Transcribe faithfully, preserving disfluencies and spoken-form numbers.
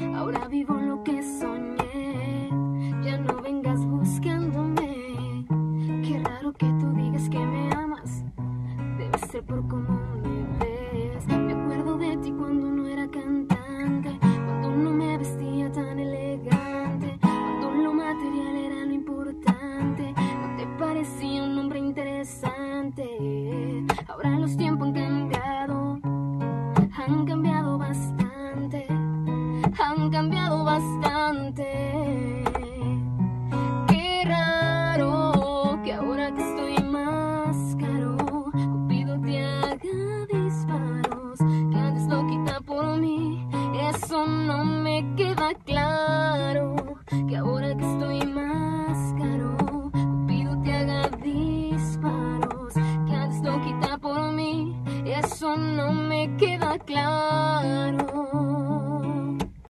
Ahora vivo lo que soñé. Ya no vengas buscándome. Qué raro que tú digas que me amas. Debe ser por cómo me ves. Me acuerdo de ti cuando no era cantante, cuando no me vestía tan elegante, cuando lo material era lo importante, no te parecía un hombre interesante. Ahora los tiempos han cambiado, han cambiado bastante, han cambiado bastante. Qué raro que ahora que estoy más caro, Cupido te haga disparos, que antes lo quita por mí. Eso no me queda claro.